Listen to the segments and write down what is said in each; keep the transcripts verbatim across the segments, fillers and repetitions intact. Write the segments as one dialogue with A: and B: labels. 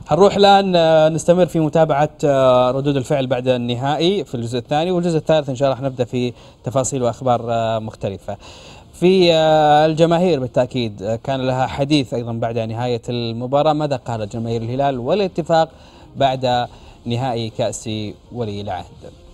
A: هنروح الآن نستمر في متابعة ردود الفعل بعد النهائي في الجزء الثاني، والجزء الثالث إن شاء الله حنبدأ في تفاصيل وأخبار مختلفة. في الجماهير بالتأكيد كان لها حديث أيضا بعد نهاية المباراة. ماذا قالت جماهير الهلال والاتفاق بعد نهائي كأس ولي العهد؟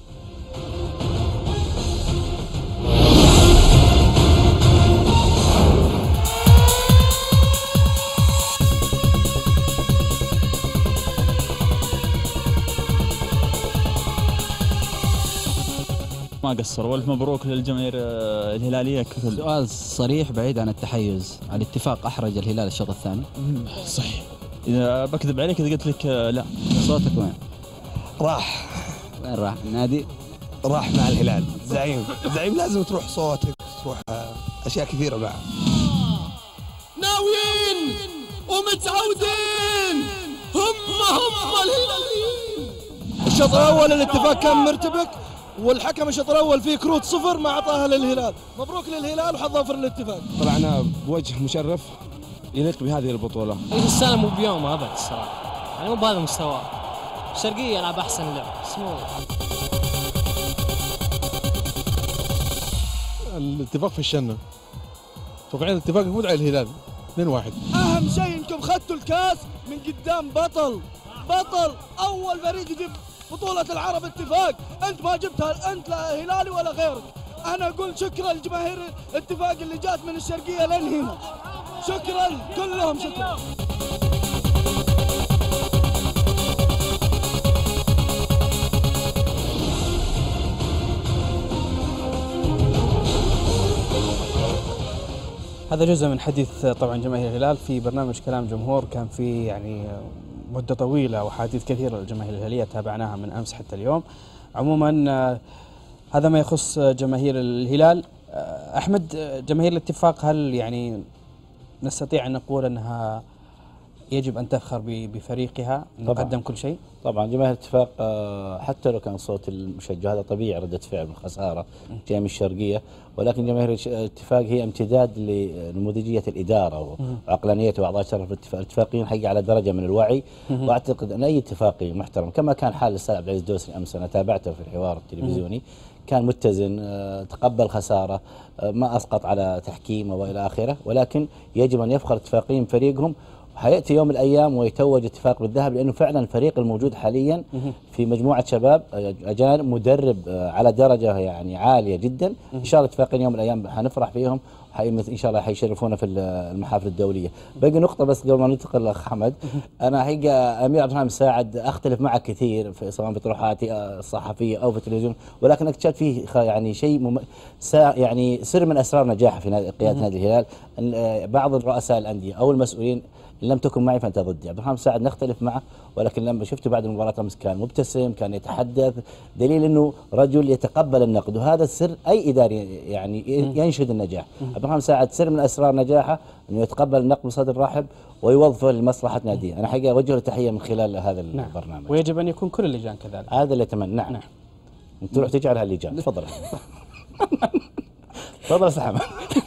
B: ما قصر، والف مبروك للجماهير الهلاليه ككل.
C: سؤال صريح بعيد عن التحيز، الاتفاق احرج الهلال الشوط الثاني؟
B: صحيح. اذا بكذب عليك اذا قلت لك لا.
C: صوتك وين؟
D: راح.
C: وين راح؟ النادي؟
D: راح مع الهلال. زعيم زعيم لازم تروح صوتك، تروح اشياء كثيره معه.
E: ناويين ومتعودين، هم هم الهلاليين.
D: الشوط الاول الاتفاق كان مرتبك، والحكم الشوط الاول فيه كروت صفر ما اعطاها للهلال. مبروك للهلال وحظ ظفر الاتفاق.
F: طلعنا بوجه مشرف يليق بهذه البطوله.
G: السنه مو بيوم ابد الصراحه، يعني مو بهذا المستوى. الشرقيه يلعب احسن لعب بس مو
H: الاتفاق في الشنه. توقعين الاتفاق يفوز على الهلال اثنين واحد.
D: اهم شيء انكم خدتوا الكاس من قدام بطل بطل اول فريق يجيب بطولة العرب اتفاق. انت ما جبتها انت لا هلالي ولا غيرك. انا اقول شكرا لجماهير اتفاق اللي جات من الشرقية لين هنا. شكرا كلهم شكرا.
A: هذا جزء من حديث طبعا جماهير الهلال في برنامج كلام جمهور. كان في يعني مدة طويلة وحديث كثيرة للجماهير الهلالية تابعناها من أمس حتى اليوم. عموما هذا ما يخص جماهير الهلال. أحمد، جماهير الاتفاق هل يعني نستطيع أن نقول أنها يجب أن تفخر بفريقها أنه قدم كل شيء؟
I: طبعا جماهير الاتفاق حتى لو كان صوت المشجع هذا طبيعي ردة فعل من خسارة جاي من الشرقية، ولكن جماهير الاتفاق هي امتداد لنموذجية الإدارة وعقلانية وأعضاء شرف الاتفاق. الاتفاقيين حقيقة على درجة من الوعي، وأعتقد أن أي اتفاقي محترم كما كان حال الأستاذ عبد العزيز الدوسري أمس، أنا تابعته في الحوار التلفزيوني، كان متزن، تقبل خسارة، ما أسقط على تحكيم وإلى آخره، ولكن يجب أن يفخر اتفاقيين فريقهم. حيأتي يوم من الأيام ويتوج اتفاق بالذهب، لأنه فعلا الفريق الموجود حاليا في مجموعة شباب أجانب، مدرب على درجة يعني عالية جدا. إن شاء الله اتفاقين يوم من الأيام حنفرح فيهم، إن شاء الله حيشرفونا في المحافل الدولية. باقي نقطة بس قبل ما ننتقل لأخ حمد، أنا حقيقة أمير عبد الرحمن مساعد أختلف معك كثير في سواء في طروحاتي الصحفية أو في التلفزيون، ولكن اكتشفت فيه يعني شيء مم... يعني سر من أسرار نجاحه في قيادة نادي الهلال. بعض الرؤساء الأندية أو المسؤولين لم تكن معي فانت ضدي. عبد الرحمن مساعد نختلف معه، ولكن لما شفته بعد المباراه امس كان مبتسم، كان يتحدث، دليل انه رجل يتقبل النقد، وهذا السر اي اداري يعني ينشد النجاح. عبد الرحمن مساعد سر من اسرار نجاحه انه يتقبل النقد بصدر رحب ويوظفه لمصلحه ناديه. انا حقيقه اوجه له تحيه من خلال هذا نعم. البرنامج.
A: ويجب ان يكون كل اللجان كذلك.
I: هذا اللي اتمنى. نعم, نعم. انت تروح تجعل هاللجان. تفضل. تفضل يا حمد.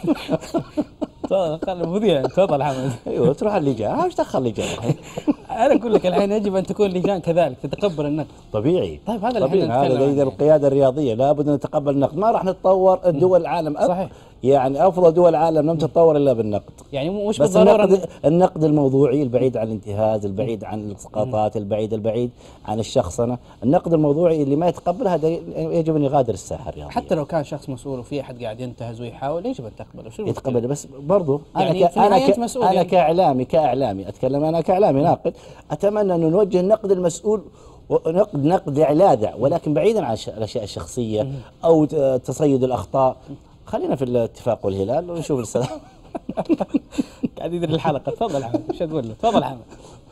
A: تفضل مذيع. تفضل حمد.
I: ايوه تروح اللجان. ايش دخل لجان الحين؟
A: انا اقول لك الحين يجب ان تكون اللجان كذلك تتقبل النقد.
I: طبيعي.
A: طيب هذا اللي
I: هذا اذا القياده الرياضيه لابد ان نتقبل النقد، ما راح نتطور دول العالم.
A: صحيح.
I: يعني افضل دول العالم لم تتطور الا بالنقد.
A: يعني مش
I: بس النقد, النقد الموضوعي البعيد عن الانتهاز، البعيد عن الاسقاطات، البعيد البعيد عن الشخصنه، النقد الموضوعي اللي ما يتقبل هذا يجب ان يغادر الساحه الرياضيه.
A: حتى لو كان شخص مسؤول وفي احد قاعد ينتهز ويحاول يجب ان تقبله.
I: يتقبل، بس برضه انا
A: يعني
I: ك... انا ك... انا
A: يعني.
I: كاعلامي كاعلامي اتكلم انا كاعلامي ناقد، اتمنى انه نوجه النقد المسؤول ونقد نقد لاذع، ولكن بعيدا عن الاشياء الشخصيه او تصيد الاخطاء. خلينا في الاتفاق والهلال ونشوف السلام.
A: قاعد يدير الحلقه. تفضل حمد. ايش تقول له؟ تفضل حمد.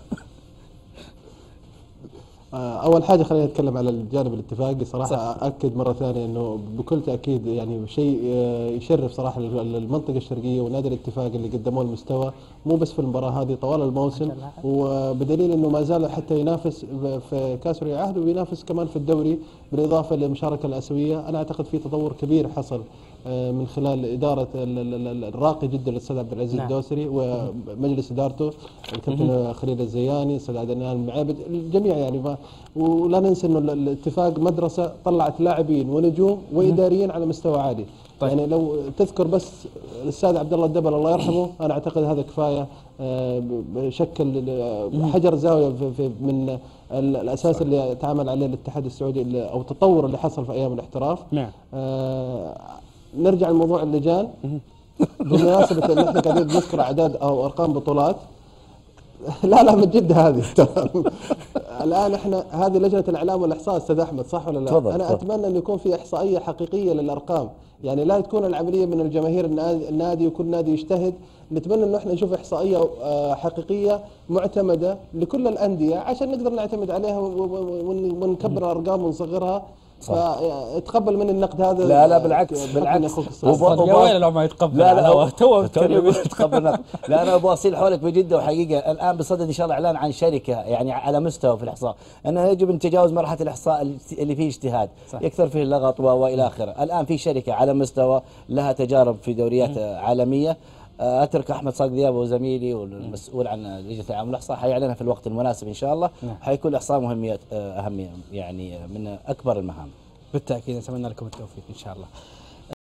H: اول حاجه خلينا نتكلم على الجانب الاتفاقي. صراحه صح. اكد مره ثانيه انه بكل تاكيد يعني شيء يشرف صراحه المنطقه الشرقيه ونادي الاتفاق اللي قدموه المستوى، مو بس في المباراه هذه طوال الموسم، وبدليل انه ما زال حتى ينافس في كاس ولي العهد وينافس كمان في الدوري بالاضافه للمشاركه الاسيويه. انا اعتقد في تطور كبير حصل من خلال إدارة الراقي جدا للأستاذ عبد العزيز نعم. الدوسري ومجلس إدارته الكابتن خليل الزياني، الأستاذ عدنان المعابد، الجميع يعني ما ولا ننسى إنه الاتفاق مدرسة طلعت لاعبين ونجوم وإداريين على مستوى عالي. طيب. يعني لو تذكر بس الأستاذ عبد الله الدبل الله يرحمه، أنا أعتقد هذا كفاية شكل حجر زاوية في من الأساس صح. اللي تعامل عليه الاتحاد السعودي أو التطور اللي حصل في أيام الاحتراف. نعم. آه نرجع لموضوع اللجان بمناسبة ان احنا قاعدين نذكر اعداد او ارقام بطولات. لا لا من جد هذه الان احنا هذه لجنة الاعلام والاحصاء استاذ احمد صح ولا لا؟ طبعا انا طبعا. اتمنى ان يكون في احصائية حقيقية للارقام، يعني لا تكون العملية من الجماهير النادي وكل نادي يجتهد. نتمنى انه احنا نشوف احصائية حقيقية معتمدة لكل الاندية عشان نقدر نعتمد عليها ونكبر الارقام ونصغرها. فاتقبل من النقد هذا.
I: لا لا بالعكس بالعكس
A: يا ويلي لو ما يتقبل. لا لا تو
I: يتقبل. لا انا ابغى اصيل حولك بجده وحقيقه الان بصدد ان شاء الله اعلان عن شركه يعني على مستوى في الاحصاء انه يجب ان نتجاوز مرحله الاحصاء اللي فيه اجتهاد صح. يكثر فيه اللغط والى اخره. الان في شركه على مستوى لها تجارب في دوريات عالميه. اترك احمد صاق دياب وزميلي والمسؤول عن لجنه الاعلام والاحصاء حيعلنها في الوقت المناسب ان شاء الله. نعم. حيكون الاحصاء مهميه اهميه يعني من اكبر المهام.
A: بالتاكيد نتمنى لكم التوفيق ان شاء الله.